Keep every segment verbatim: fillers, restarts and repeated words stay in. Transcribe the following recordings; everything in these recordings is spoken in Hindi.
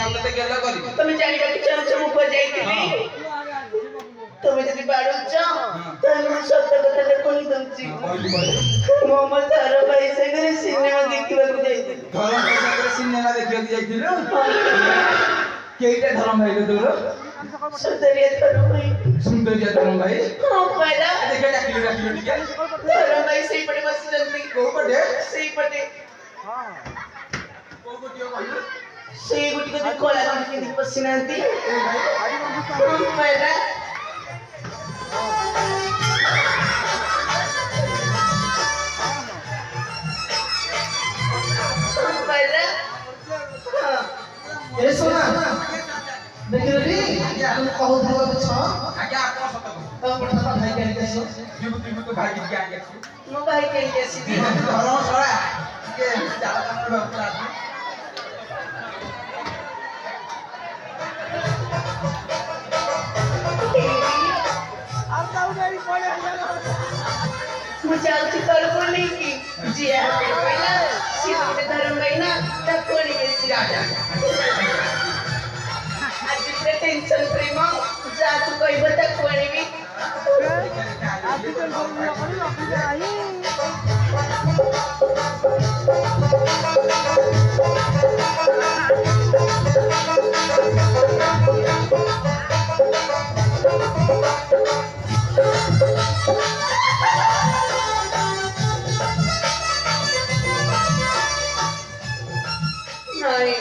हम तो गेला करी तुम जानी का चल चल ऊपर जाइतिली तुम जदी बाड़ुच तो हम सत्य कथा कहि दउची मो म तार भाई से करे सिनेमा देखिबा को जाइतिली धरम भाई सागरे सिनेमा देखिबा जाइतिलो केइटा धरम भाई लो तोरो सुंदरिया धरम भाई सुंदरिया धरम भाई हां पहला देखे डाकिलो डाकिलो ठीक है धरम भाई सही पड़े बस जल्दी को पड़े सही पड़े हां को गुटियो कहलु सही गुटी को देख कोला गुटी के पसिनांती पहला पहला हां ए सोना देखियो रे तुम कहू धवा छ आगे आपको सत तो पठा भाई के कैसो जीव जीव तो भाई के आगे मो भाई के लिए सीधी धरम सरा के जाला काम बापरा मुझे आज कल बोली कि जी है ना सीधे धर्म भाई ना तब कोनी के सिरा आज इतने टेंशन फ्री में जा तू कोई बता कोनी भी आज तो बोल रहा हूं ऑफिस आई नहीं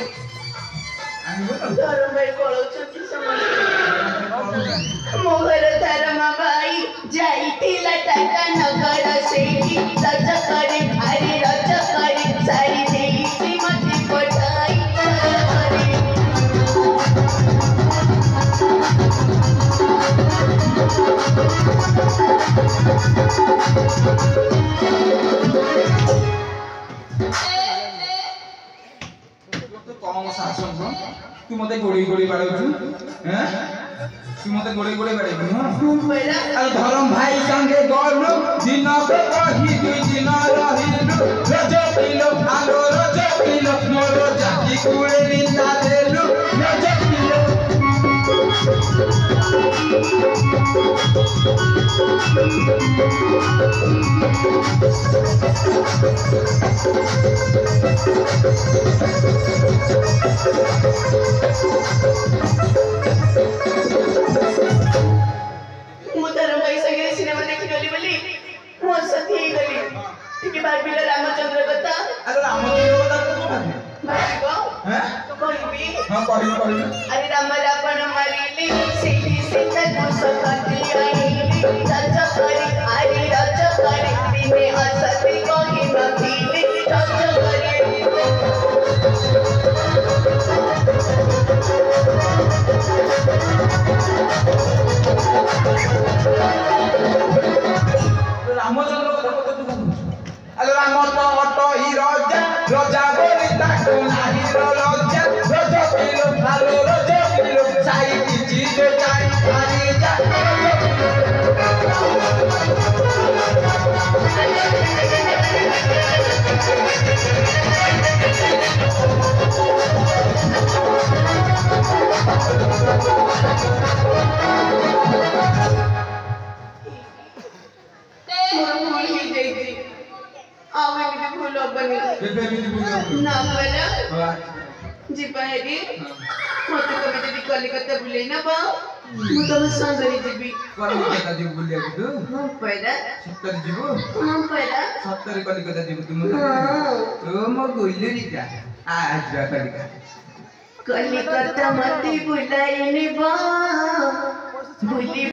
धर्म भाई कोलो छती समझ मोहर धर्म भाई जाईती लटका नगर से रज करे हरि रज करे सारी देवी मत पटाई कम शासन को तू मते गोड़ी गोड़ी बाड़ू हैं तू मते गोड़ी गोड़ी बाड़ू हां पहला अरे धरम भाई संगे गलु दिन पे कही दुई दिन रहिलु रज पिलो आलो रज पिलो मोर जाति कुळे निंदा देलु रज पिलो मुधरम भाई संगे सिनेमा देखि गली बोली मो सती गली ठीक बार बिला रामचंद्र कथा अरे रामचंद्र कथा को भाई को हैं तो कहबी हां कहि कहि अरे राम रावण मारिली सीधी सीता को सकती आईली रज करे हरि रज करे बिने असती कहि नथीली रज करे रामचंद्र कथा को तू अरे राम तो अटो ही राजा राजा बोली ताको नाही राजा राजा पिलो भालो राजा पिलो साई की चीज जाई खाली जा भूल ही गई आवे भी भूल बनी बेबे भी भूल ना वाला हां जी पाएगी मते कभी जदी कलिकता भूले ना बा मु तो संगरी जीबी कलिकता जीव भूल जाबी तू हां पैदा सत्तर जीव हां पैदा सत्तर कलिकता जीव तुम हां ओ म गोइलेरी का आज रा कलिकता कलिकता मते भुलाइने बा भूली